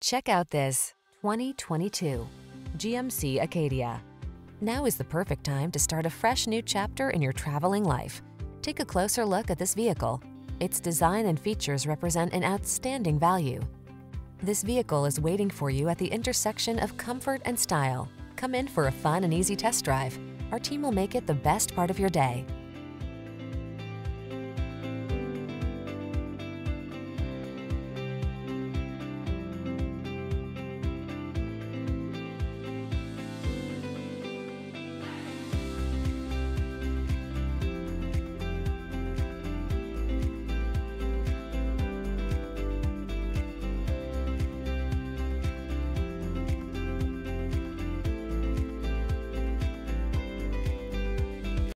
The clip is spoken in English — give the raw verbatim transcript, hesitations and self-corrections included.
Check out this twenty twenty-two G M C Acadia. Now is the perfect time to start a fresh new chapter in your traveling life. Take a closer look at this vehicle. Its design and features represent an outstanding value. This vehicle is waiting for you at the intersection of comfort and style. Come in for a fun and easy test drive. Our team will make it the best part of your day.